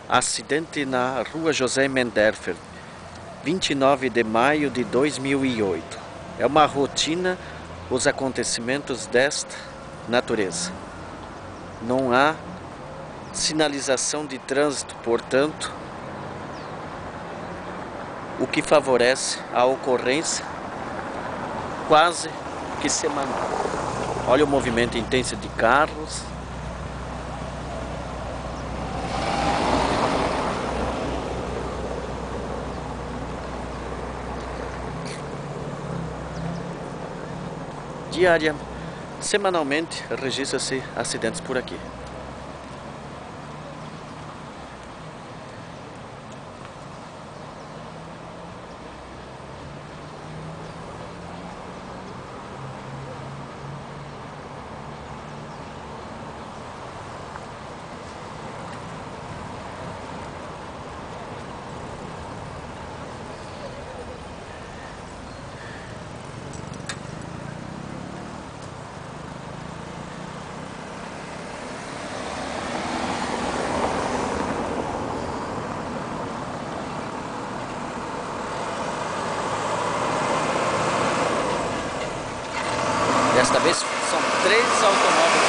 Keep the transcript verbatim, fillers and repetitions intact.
Acidente na rua José Menderfer, vinte e nove de maio de dois mil e oito. É uma rotina os acontecimentos desta natureza. Não há sinalização de trânsito, portanto, o que favorece a ocorrência quase que semanal. Olha o movimento intenso de carros. Diária, semanalmente, registra-se acidentes por aqui. Desta vez são três automóveis